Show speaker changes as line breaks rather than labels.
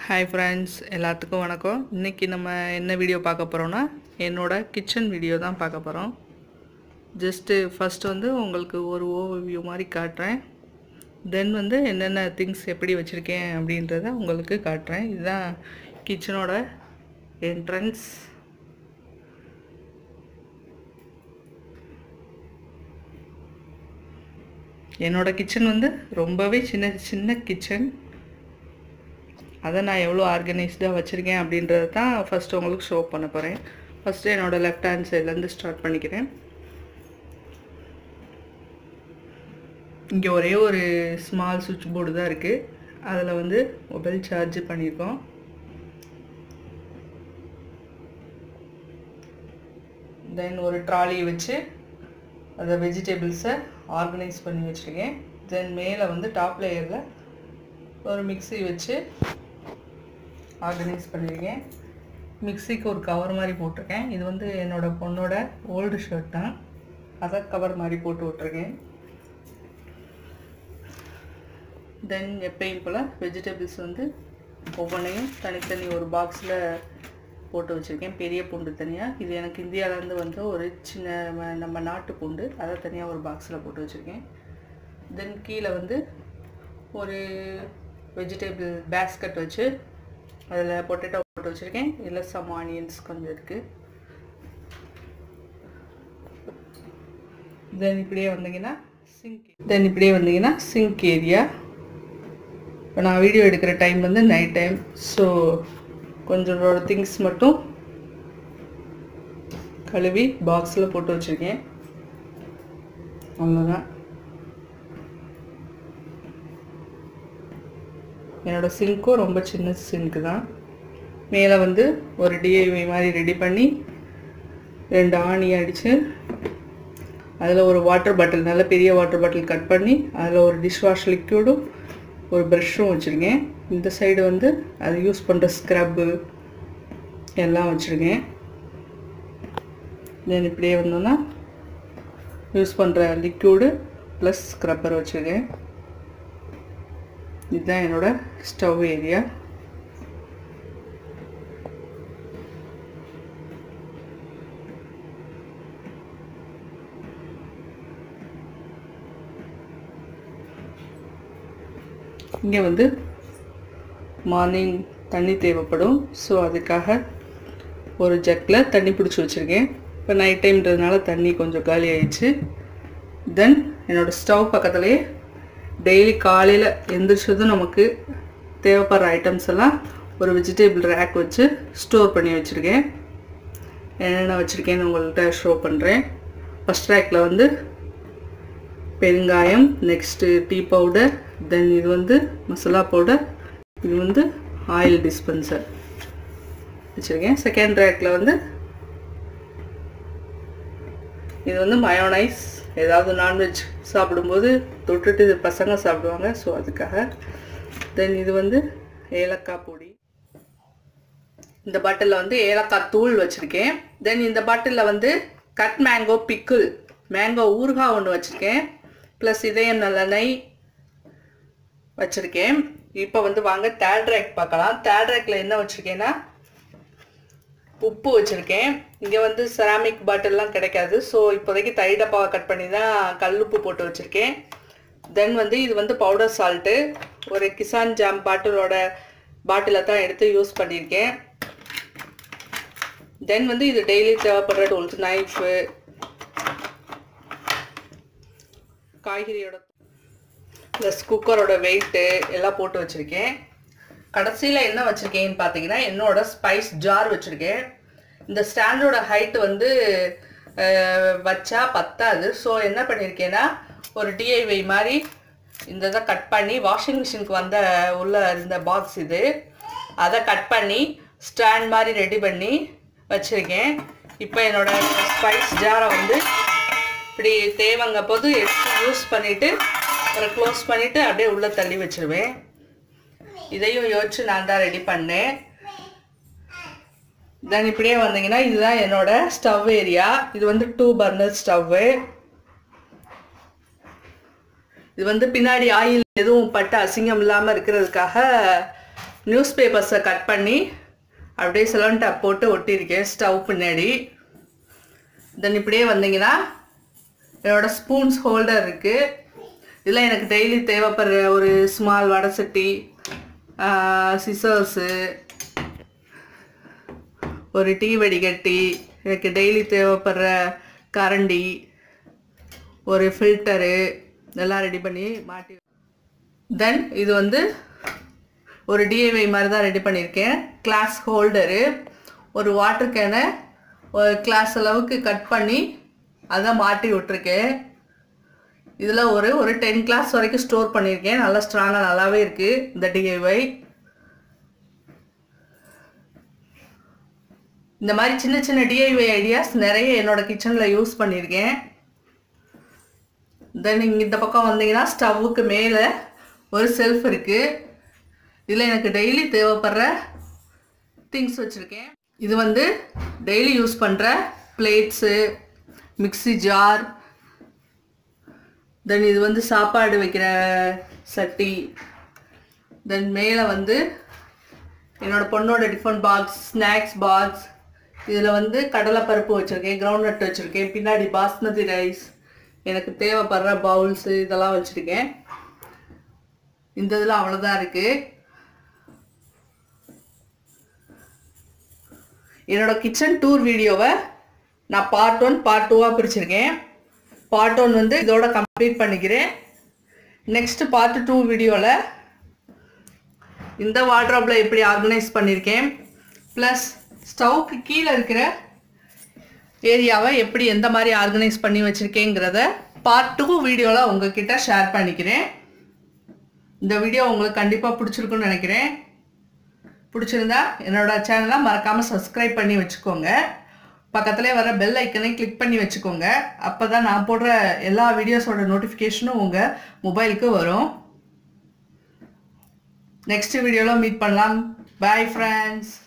Hi friends, எல்லாத்துக்கும் வணக்கம். இன்றைக்கி நம்ம என்ன வீடியோ பார்க்க போகிறோன்னா என்னோடய கிச்சன் வீடியோ தான் பார்க்க போகிறோம். ஃபஸ்ட்டு வந்து உங்களுக்கு ஒரு ஓவர்வியூ மாதிரி காட்டுறேன். தென் வந்து என்னென்ன திங்ஸ் எப்படி வச்சுருக்கேன் அப்படின்றத உங்களுக்கு காட்டுறேன். இதுதான் கிச்சனோட என்ட்ரன்ஸ். என்னோடய கிச்சன் வந்து ரொம்பவே சின்ன கிச்சன். அதை நான் எவ்வளோ ஆர்கனைஸ்டாக வச்சுருக்கேன் அப்படின்றது தான் ஃபஸ்ட்டு உங்களுக்கு ஷோ பண்ண போகிறேன். ஃபஸ்ட்டு என்னோடய லெஃப்ட் ஹேண்ட் சைட்லேருந்து ஸ்டார்ட் பண்ணிக்கிறேன். இங்கே ஒரே ஒரு ஸ்மால் சுவிட்ச் போர்டு தான் இருக்குது. அதில் வந்து மொபைல் சார்ஜ் பண்ணியிருக்கோம். தென் ஒரு ட்ராலி வச்சு அதை வெஜிடபிள்ஸை ஆர்கனைஸ் பண்ணி வச்சுருக்கேன். தென் மேலே வந்து டாப் லேயரில் ஒரு மிக்ஸி வச்சு ஆர்கனைஸ் பண்ணியிருக்கேன். மிக்ஸிக்கு ஒரு கவர் மாதிரி போட்டிருக்கேன். இது வந்து என்னோடய பொண்ணோட ஓல்டு ஷர்ட் தான், அதை கவர் மாதிரி போட்டு விட்ருக்கேன். தென் எப்பயும் போல் வெஜிடபிள்ஸ் வந்து ஒவ்வொன்றையும் தனித்தனி ஒரு பாக்ஸில் போட்டு வச்சுருக்கேன். பெரிய பூண்டு தனியாக, இது எனக்கு இந்தியாவிலேருந்து வந்து ஒரு சின்ன நம்ம நாட்டு பூண்டு, அதை தனியாக ஒரு பாக்ஸில் போட்டு வச்சுருக்கேன். தென் கீழே வந்து ஒரு வெஜிடபிள் பேஸ்கட் வச்சு அதில் பொட்டேட்டோ போட்டு வச்சுருக்கேன். இதில் சம் ஆனியன்ஸ் கொஞ்சம் இருக்குது. தென் இப்படியே வந்தீங்கன்னா சிங்க் ஏரியா. இப்போ நான் வீடியோ எடுக்கிற டைம் வந்து நைட் டைம், ஸோ கொஞ்சம் திங்ஸ் மட்டும் கழுவி பாக்ஸில் போட்டு வச்சுருக்கேன். அவ்வளோதான். என்னோடய சிங்க்கும் ரொம்ப சின்ன சிங்க்கு தான். மேலே வந்து ஒரு டிஐவி மாதிரி ரெடி பண்ணி 2 ஆணி அடித்து அதில் ஒரு வாட்டர் பாட்டில், நல்ல பெரிய வாட்டர் பாட்டில் கட் பண்ணி அதில் ஒரு டிஷ்வாஷ் லிக்யூடும் ஒரு ப்ரஷ்ஷும் வச்சுருக்கேன். இந்த சைடு வந்து அது யூஸ் பண்ணுற ஸ்க்ரப்பு எல்லாம் வச்சுருக்கேன். தென் இப்படியே வந்தோன்னா யூஸ் பண்ணுற லிக்யூடு ப்ளஸ் ஸ்க்ரப்பர் வச்சுருக்கேன். இதுதான் என்னோட ஸ்டவ் ஏரியா. இங்கே வந்து மார்னிங் தண்ணி தேவைப்படும், ஸோ அதுக்காக ஒரு ஜக்கில் தண்ணி பிடிச்சி வச்சுருக்கேன். இப்போ நைட் டைம்ன்றதுனால தண்ணி கொஞ்சம் காலி ஆயிடுச்சு. தென் என்னோடய ஸ்டவ் பக்கத்துலேயே டெய்லி காலையில் எந்திரிச்சதும் நமக்கு தேவைப்படுற ஐட்டம்ஸ் எல்லாம் ஒரு வெஜிடபிள் ரேக் வச்சு ஸ்டோர் பண்ணி வச்சுருக்கேன். என்னென்ன வச்சுருக்கேன்னு உங்கள்கிட்ட ஷோ பண்ணுறேன். ஃபஸ்ட் ரேக்கில் வந்து பெருங்காயம், நெக்ஸ்ட்டு டீ பவுடர், தென் இது வந்து மசாலா பவுடர், இது வந்து ஆயில் டிஸ்பென்சர் வச்சுருக்கேன். செகண்ட் ரேக்கில் வந்து இது வந்து மயோனைஸ், ஏதாவது நான்வெஜ் சாப்பிடும்போது தொட்டுட்டு பசங்க சாப்பிடுவாங்க, ஸோ அதுக்காக. தென் இது வந்து ஏலக்காய் பொடி. இந்த பாட்டிலில் வந்து ஏலக்காய் தூள் வச்சுருக்கேன். தென் இந்த பாட்டிலில் வந்து கட் மேங்கோ பிக்கிள், மேங்கோ ஊறுகாய் ஒன்று வச்சுருக்கேன். ப்ளஸ் இதயம் நல்லெண்ணெய் வச்சுருக்கேன். இப்போ வந்து வாங்க தேர்ட் ரேக் பார்க்கலாம். தேர்ட் ரேக்கில் என்ன வச்சுருக்கேன்னா உப்பு வச்சுருக்கேன். இங்கே வந்து செராமிக் பாட்டில்லாம் கிடைக்காது, ஸோ இப்போதைக்கு தயிர் டப்பாவை கட் பண்ணி தான் கல்லுப்பு போட்டு வச்சுருக்கேன். தென் வந்து இது வந்து பவுடர் சால்ட்டு, ஒரு கிசான் ஜாம் பாட்டிலை தான் எடுத்து யூஸ் பண்ணியிருக்கேன். தென் வந்து இது டெய்லி தேவைப்படுற டூல்ஸ், நைஃபு, காய்கறியோட ப்ளஸ் குக்கரோட வெயிட்டு எல்லாம் போட்டு வச்சுருக்கேன். கடைசியில் என்ன வச்சுருக்கேன்னு பார்த்தீங்கன்னா என்னோட ஸ்பைஸ் ஜார் வச்சுருக்கேன். இந்த ஸ்டாண்டோட ஹைட்டு வந்து வச்சா பத்தாது, ஸோ என்ன பண்ணியிருக்கேன்னா ஒரு டிஐவை மாதிரி இந்த இதை கட் பண்ணி, வாஷிங் மிஷினுக்கு வந்த உள்ள இருந்த பாக்ஸ் இது, அதை கட் பண்ணி ஸ்டாண்ட் மாதிரி ரெடி பண்ணி வச்சுருக்கேன். இப்போ என்னோடய ஸ்பைஸ் ஜாரை வந்து இப்படி தேவைங்க போது எடுத்து யூஸ் பண்ணிவிட்டு ஒரு க்ளோஸ் பண்ணிவிட்டு அப்படியே உள்ளே தள்ளி வச்சுருவேன். இதையும் யோசிச்சு நான் தான் ரெடி பண்ணேன். தென் இப்படியே வந்தீங்கன்னா இதுதான் என்னோடய ஸ்டவ் ஏரியா. இது வந்து 2 பர்னர் ஸ்டவ்வு. இது வந்து பின்னாடி ஆயில் எதுவும் பட்டு அசிங்கம் இல்லாமல் இருக்கிறதுக்காக நியூஸ் பேப்பர்ஸை கட் பண்ணி அப்படியே செலோன் டேப் போட்டு ஒட்டியிருக்கேன் ஸ்டவ் பின்னாடி. தென் இப்படியே வந்தீங்கன்னா என்னோட ஸ்பூன்ஸ் ஹோல்டர் இருக்குது. இதில் எனக்கு டெய்லி தேவைப்படுற ஒரு ஸ்மால் வடை சட்டி, சிசர்ஸு, ஒரு டீ வடிகட்டி, எனக்கு டெய்லி தேவைப்படுற கரண்டி, ஒரு ஃபில்டரு இதெல்லாம் ரெடி பண்ணி மாட்டி. தென் இது வந்து ஒரு டிஐவை மாதிரி தான் ரெடி பண்ணியிருக்கேன். கிளாஸ் ஹோல்டரு, ஒரு வாட்டர் கேனை ஒரு கிளாஸ் அளவுக்கு கட் பண்ணி அதை மாட்டி விட்டுருக்கேன். இதில் ஒரு 10 கிளாஸ் வரைக்கும் ஸ்டோர் பண்ணியிருக்கேன். நல்லா ஸ்ட்ராங்காக நல்லாவே இருக்குது இந்த டிஐவை. இந்த மாதிரி சின்ன சின்ன டிஐவை ஐடியாஸ் நிறைய என்னோடய கிச்சனில் யூஸ் பண்ணியிருக்கேன். தென் இங்கே இந்த பக்கம் வந்தீங்கன்னா ஸ்டவ்வுக்கு மேலே ஒரு செல்ஃப் இருக்குது. இதில் எனக்கு டெய்லி தேவைப்படுற திங்ஸ் வச்சுருக்கேன். இது வந்து டெய்லி யூஸ் பண்ணுற பிளேட்ஸு, மிக்ஸி ஜார், தென் இது வந்து சாப்பாடு வைக்கிற சட்டி. தென் மேலே வந்து என்னோடய பொண்ணோட டிஃபன் பாக்ஸ், ஸ்நாக்ஸ் பாக்ஸ். இதில் வந்து கடலைப்பருப்பு வச்சுருக்கேன், கிரவுண்ட் நட் வச்சுருக்கேன், பின்னாடி பாஸ்மதி ரைஸ், எனக்கு தேவைப்படுற பவுல்ஸு இதெல்லாம் வச்சுருக்கேன். இந்த இதில் அவ்வளோதான் இருக்குது. என்னோடய கிச்சன் டூர் வீடியோவை நான் பார்ட் 1 பார்ட் 2 பிரிச்சிருக்கேன். பார்ட் 1 வந்து இதோட கம்ப்ளீட் பண்ணிக்கிறேன். நெக்ஸ்ட்டு பார்ட் 2 வீடியோவில் இந்த வார்ட்ரோப்பில் எப்படி ஆர்கனைஸ் பண்ணியிருக்கேன், ப்ளஸ் ஸ்டவ்க்கு கீழே இருக்கிற ஏரியாவை எப்படி எந்த மாதிரி ஆர்கனைஸ் பண்ணி வச்சுருக்கேங்கிறத பார்ட் 2 வீடியோவில் உங்ககிட்ட ஷேர் பண்ணிக்கிறேன். இந்த வீடியோ உங்களுக்கு கண்டிப்பாக பிடிச்சிருக்குன்னு நினைக்கிறேன். பிடிச்சிருந்தா என்னோடய சேனலை மறக்காமல் சப்ஸ்கிரைப் பண்ணி வச்சுக்கோங்க. பக்கத்துலேயே வர பெல் ஐக்கனை கிளிக் பண்ணி வச்சுக்கோங்க. அப்போ தான் நான் போடுற எல்லா வீடியோஸோட நோட்டிஃபிகேஷனும் உங்கள் மொபைலுக்கு வரும். நெக்ஸ்ட் வீடியோவில் மீட் பண்ணலாம். Bye friends.